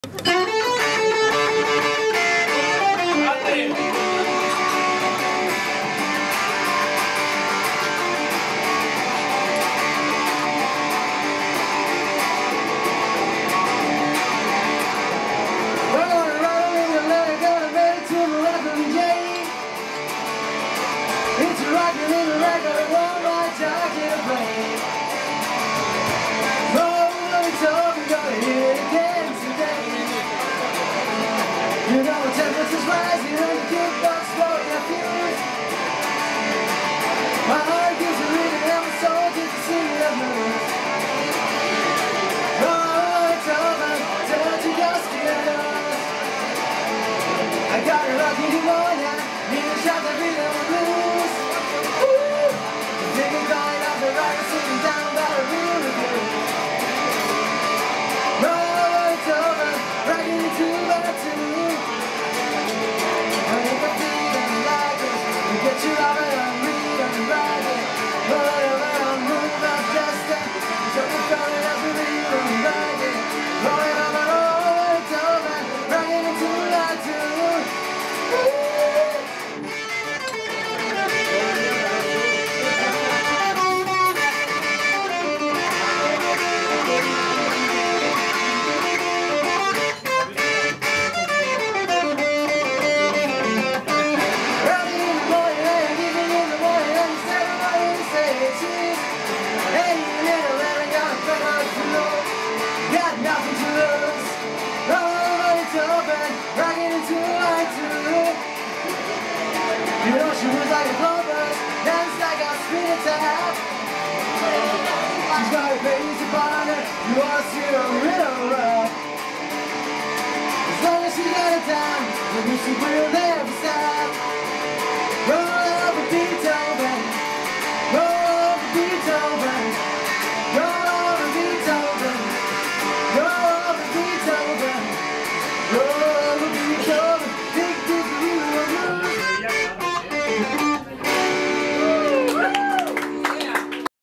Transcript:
Rockin' in the record, one more time in a plane. Oh, it's over, we're gonna hear it again today. You know the temperature's rising and the jukebox blowing your fuse. My heart gives a reading and my soul gets a singing the blues. Oh, it's over, don't you just get us. I got a rocky pneumonia, need a shot that really won't lose. Sitting down by the river. No, it's over, rocking it 2 by 2. And if I feel like it, we get you out and I'm reading and riding. Whatever I'm moving, I'm just so we're going as we read and riding. Rolling on my road, it's over, rocking it 2 by 2. You know she was like a clover, dance like a spin attack. She's got a face upon her, you ought to see her real rough. As long as she's got a time, the music will never stop.